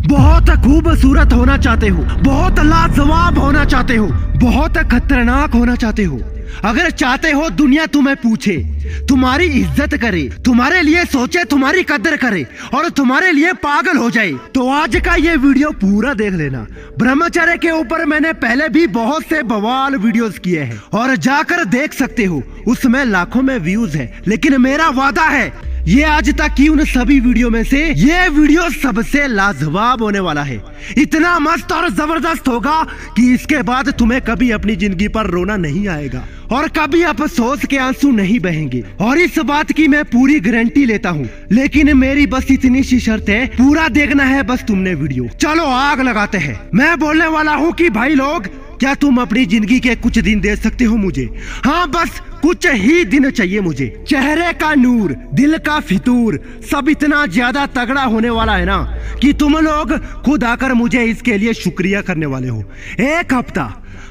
बहुत खूबसूरत होना चाहते हो, बहुत लाजवाब होना चाहते हो, बहुत खतरनाक होना चाहते हो। अगर चाहते हो दुनिया तुम्हें पूछे, तुम्हारी इज्जत करे, तुम्हारे लिए सोचे, तुम्हारी कदर करे और तुम्हारे लिए पागल हो जाए, तो आज का ये वीडियो पूरा देख लेना। ब्रह्मचर्य के ऊपर मैंने पहले भी बहुत से बवाल वीडियोस किए हैं और जाकर देख सकते हो, उसमें लाखों में व्यूज है। लेकिन मेरा वादा है ये आज तक की उन सभी वीडियो में से ये वीडियो सबसे लाजवाब होने वाला है। इतना मस्त और जबरदस्त होगा कि इसके बाद तुम्हें कभी अपनी जिंदगी पर रोना नहीं आएगा और कभी अफसोस के आंसू नहीं बहेंगे। और इस बात की मैं पूरी गारंटी लेता हूँ। लेकिन मेरी बस इतनी सी शर्त है, पूरा देखना है बस तुमने वीडियो। चलो आग लगाते हैं। मैं बोलने वाला हूँ कि भाई लोग, क्या तुम अपनी जिंदगी के कुछ दिन दे सकते हो मुझे? हाँ, बस कुछ ही दिन चाहिए मुझे। चेहरे का नूर, दिल का फितूर, सब इतना ज्यादा तगड़ा होने वाला है ना कि तुम लोग खुद आकर मुझे इसके लिए शुक्रिया करने वाले हो। एक हफ्ता,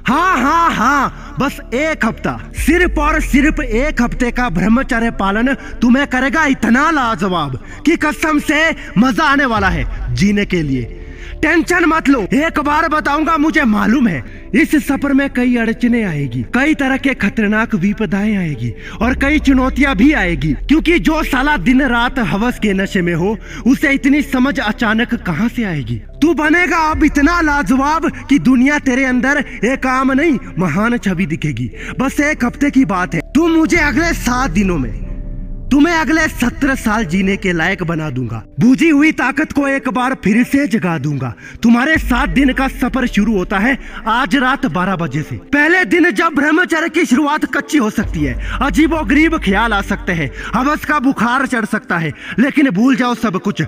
हाँ, बस एक हफ्ता, सिर्फ और सिर्फ एक हफ्ते का ब्रह्मचर्य पालन तुम्हें करेगा इतना लाजवाब कि कसम से मजा आने वाला है जीने के लिए। टेंशन मत लो, एक बार बताऊंगा, मुझे मालूम है इस सफर में कई अड़चने आएगी, कई तरह के खतरनाक विपदाएं आएगी और कई चुनौतियां भी आएगी। क्योंकि जो साला दिन रात हवस के नशे में हो, उसे इतनी समझ अचानक कहां से आएगी। तू बनेगा अब इतना लाजवाब कि दुनिया तेरे अंदर एक आम नहीं महान छवि दिखेगी। बस एक हफ्ते की बात है। तू मुझे अगले 7 दिनों में तुम्हें अगले 17 साल जीने के लायक बना दूंगा। बुझी हुई ताकत को एक बार फिर से जगा दूंगा। तुम्हारे 7 दिन का सफर शुरू होता है आज रात 12 बजे से। पहले दिन जब ब्रह्मचर्य की शुरुआत कच्ची हो सकती है, अजीबोगरीब ख्याल आ सकते हैं, हवस का बुखार चढ़ सकता है, लेकिन भूल जाओ सब कुछ।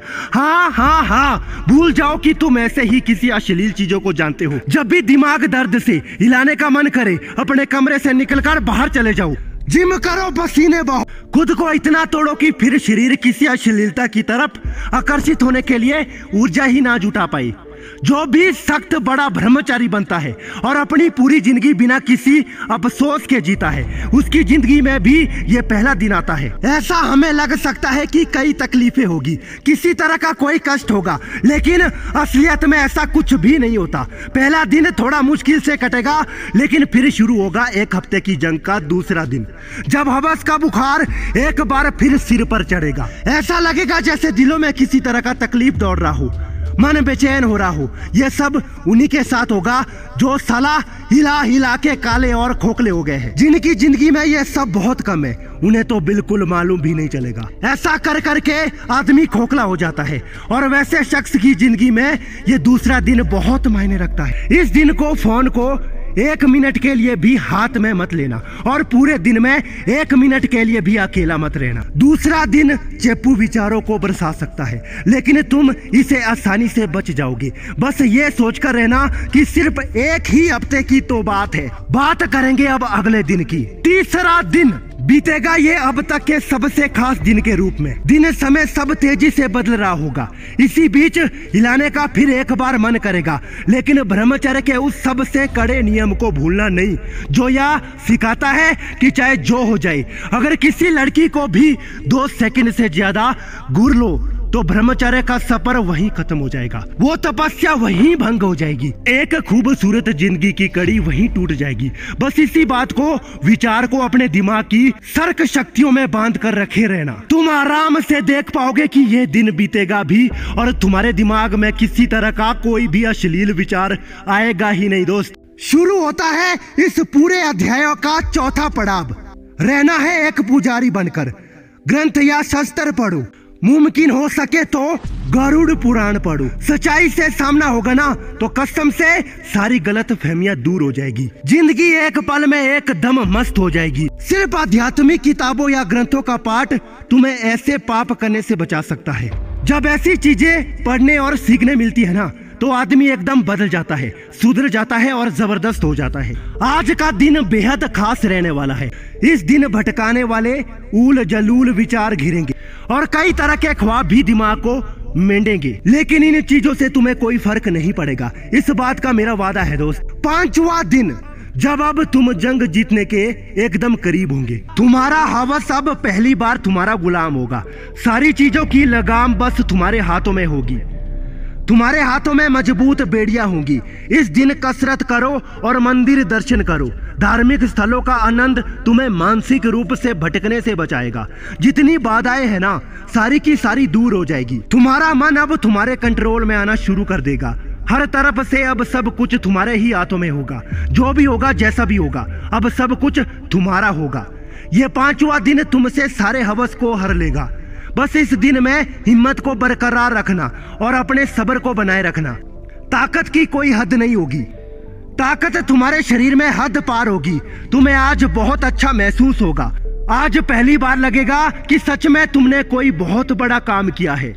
हाँ, भूल जाओ कि तुम ऐसे ही किसी अश्लील चीजों को जानते हो। जब भी दिमाग दर्द से हिलाने का मन करे, अपने कमरे से निकलकर बाहर चले जाओ, जिम करो, पसीने बहाओ, खुद को इतना तोड़ो कि फिर शरीर किसी अश्लीलता की तरफ आकर्षित होने के लिए ऊर्जा ही ना जुटा पाए। जो भी सख्त बड़ा ब्रह्मचारी बनता है और अपनी पूरी जिंदगी बिना किसी अफसोस के जीता है, उसकी जिंदगी में भी ये पहला दिन आता है। ऐसा हमें लग सकता है कि कई तकलीफें होगी, किसी तरह का कोई कष्ट होगा, लेकिन असलियत में ऐसा कुछ भी नहीं होता। पहला दिन थोड़ा मुश्किल से कटेगा, लेकिन फिर शुरू होगा एक हफ्ते की जंग का दूसरा दिन, जब हवस का बुखार एक बार फिर सिर पर चढ़ेगा। ऐसा लगेगा जैसे दिलों में किसी तरह का तकलीफ दौड़ रहा हो, मन बेचैन हो रहा हो। ये सब उन्हीं के साथ होगा जो साला हिला हिला के काले और खोखले हो गए हैं, जिनकी जिंदगी में ये सब बहुत कम है। उन्हें तो बिल्कुल मालूम भी नहीं चलेगा। ऐसा कर करके आदमी खोखला हो जाता है और वैसे शख्स की जिंदगी में ये दूसरा दिन बहुत मायने रखता है। इस दिन को, फोन को 1 मिनट के लिए भी हाथ में मत लेना और पूरे दिन में 1 मिनट के लिए भी अकेला मत रहना। दूसरा दिन चेपू विचारों को बरसा सकता है, लेकिन तुम इसे आसानी से बच जाओगे। बस ये सोचकर रहना कि सिर्फ एक ही हफ्ते की तो बात है। बात करेंगे अब अगले दिन की। तीसरा दिन बीतेगा ये अब तक के सबसे खास दिन के रूप में। दिन समय सब तेजी से बदल रहा होगा। इसी बीच हिलाने का फिर एक बार मन करेगा, लेकिन ब्रह्मचर्य के उस सबसे कड़े नियम को भूलना नहीं, जो यह सिखाता है कि चाहे जो हो जाए, अगर किसी लड़की को भी 2 सेकंड से ज्यादा घूर लो तो ब्रह्मचर्य का सफर वहीं खत्म हो जाएगा, वो तपस्या वहीं भंग हो जाएगी, एक खूबसूरत जिंदगी की कड़ी वहीं टूट जाएगी। बस इसी बात को, विचार को अपने दिमाग की सर्क शक्तियों में बांध कर रखे रहना। तुम आराम से देख पाओगे कि ये दिन बीतेगा भी और तुम्हारे दिमाग में किसी तरह का कोई भी अश्लील विचार आएगा ही नहीं। दोस्त, शुरू होता है इस पूरे अध्याय का चौथा पड़ाव। रहना है एक पुजारी बनकर। ग्रंथ या शस्त्र पढ़ो, मुमकिन हो सके तो गरुड़ पुराण पढ़ो। सच्चाई से सामना होगा ना तो कसम से सारी गलत फहमियां दूर हो जाएगी। जिंदगी एक पल में एकदम मस्त हो जाएगी। सिर्फ आध्यात्मिक किताबों या ग्रंथों का पाठ तुम्हें ऐसे पाप करने से बचा सकता है। जब ऐसी चीजें पढ़ने और सीखने मिलती है ना, तो आदमी एकदम बदल जाता है, सुधर जाता है और जबरदस्त हो जाता है। आज का दिन बेहद खास रहने वाला है। इस दिन भटकाने वाले ऊल जलूल विचार घिरेंगे और कई तरह के ख्वाब भी दिमाग को मेंढेंगे, लेकिन इन चीजों से तुम्हें कोई फर्क नहीं पड़ेगा। इस बात का मेरा वादा है दोस्त। 5वां दिन, जब अब तुम जंग जीतने के एकदम करीब होंगे। तुम्हारा हवस अब पहली बार तुम्हारा गुलाम होगा। सारी चीजों की लगाम बस तुम्हारे हाथों में होगी। तुम्हारे हाथों में मजबूत बेड़ियां होंगी। इस दिन कसरत करो और मंदिर दर्शन करो। धार्मिक स्थलों का आनंद तुम्हें मानसिक रूप से भटकने से बचाएगा। जितनी बाधाएं हैं ना, सारी की सारी दूर हो जाएगी। तुम्हारा मन अब तुम्हारे कंट्रोल में आना शुरू कर देगा। हर तरफ से अब सब कुछ तुम्हारे ही हाथों में होगा। जो भी होगा, जैसा भी होगा, अब सब कुछ तुम्हारा होगा। ये 5वां दिन तुमसे सारे हवस को हर लेगा। बस इस दिन में हिम्मत को बरकरार रखना और अपने सब्र को बनाए रखना। ताकत की कोई हद नहीं होगी। ताकत तुम्हारे शरीर में हद पार होगी। तुम्हें आज बहुत अच्छा महसूस होगा। आज पहली बार लगेगा कि सच में तुमने कोई बहुत बड़ा काम किया है।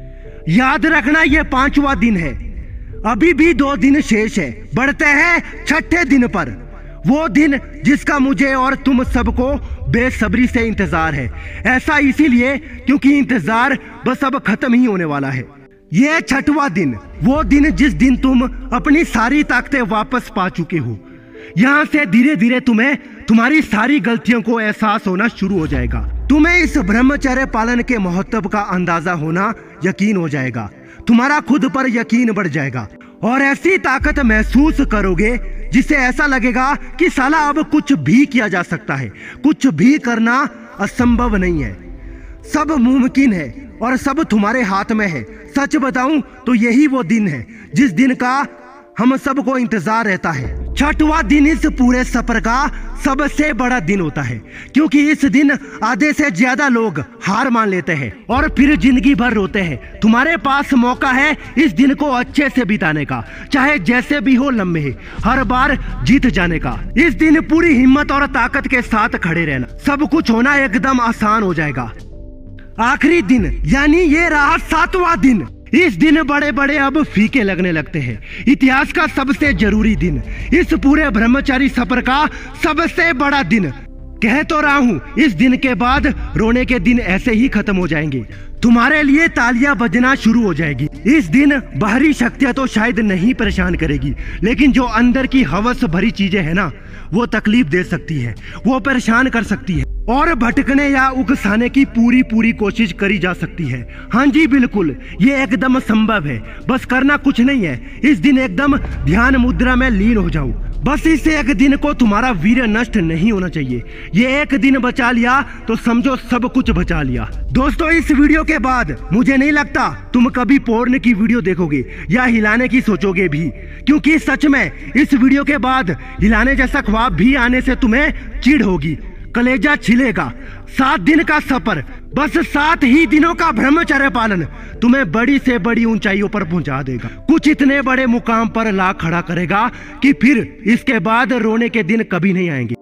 याद रखना, ये 5वां दिन है। अभी भी 2 दिन शेष है। बढ़ते हैं 6ठे दिन पर, वो दिन जिसका मुझे और तुम सबको बेसब्री से इंतजार है। ऐसा इसीलिए क्योंकि इंतजार बस अब खत्म ही होने वाला है। ये 6वां दिन, वो दिन जिस दिन तुम अपनी सारी ताकतें वापस पा चुके हो। यहाँ से धीरे धीरे तुम्हें तुम्हारी सारी गलतियों को एहसास होना शुरू हो जाएगा। तुम्हें इस ब्रह्मचर्य पालन के महत्व का अंदाजा होना यकीन हो जाएगा। तुम्हारा खुद पर यकीन बढ़ जाएगा और ऐसी ताकत महसूस करोगे जिससे ऐसा लगेगा कि साला अब कुछ भी किया जा सकता है। कुछ भी करना असंभव नहीं है, सब मुमकिन है और सब तुम्हारे हाथ में है। सच बताऊं तो यही वो दिन है जिस दिन का हम सबको इंतजार रहता है। 6वां दिन इस पूरे सफर का सबसे बड़ा दिन होता है, क्योंकि इस दिन आधे से ज्यादा लोग हार मान लेते हैं और फिर जिंदगी भर रोते हैं। तुम्हारे पास मौका है इस दिन को अच्छे से बिताने का, चाहे जैसे भी हो लम्हे, हर बार जीत जाने का। इस दिन पूरी हिम्मत और ताकत के साथ खड़े रहना। सब कुछ होना एकदम आसान हो जाएगा। आखिरी दिन यानी ये रहा 7वां दिन। इस दिन बड़े बड़े अब फीके लगने लगते हैं। इतिहास का सबसे जरूरी दिन, इस पूरे ब्रह्मचारी सफर का सबसे बड़ा दिन। कह तो रहा हूँ, इस दिन के बाद रोने के दिन ऐसे ही खत्म हो जाएंगे। तुम्हारे लिए तालियां बजना शुरू हो जाएगी। इस दिन बाहरी शक्तियां तो शायद नहीं परेशान करेगी, लेकिन जो अंदर की हवस भरी चीजें हैं ना, वो तकलीफ दे सकती है, वो परेशान कर सकती है और भटकने या उकसाने की पूरी कोशिश करी जा सकती है। हाँ जी बिल्कुल, ये एकदम संभव है। बस करना कुछ नहीं है। इस दिन एकदम ध्यान मुद्रा में लीन हो जाओ। बस इस एक दिन को तुम्हारा वीर्य नष्ट नहीं होना चाहिए। ये एक दिन बचा लिया तो समझो सब कुछ बचा लिया। दोस्तों, इस वीडियो के बाद मुझे नहीं लगता तुम कभी पोर्न की वीडियो देखोगे या हिलाने की सोचोगे भी, क्योंकि सच में इस वीडियो के बाद हिलाने जैसा ख्वाब भी आने से तुम्हें चिढ़ होगी, कलेजा छिलेगा। 7 दिन का सफर, बस 7 ही दिनों का ब्रह्मचर्य पालन तुम्हें बड़ी से बड़ी ऊंचाइयों पर पहुंचा देगा। कुछ इतने बड़े मुकाम पर ला खड़ा करेगा कि फिर इसके बाद रोने के दिन कभी नहीं आएंगे।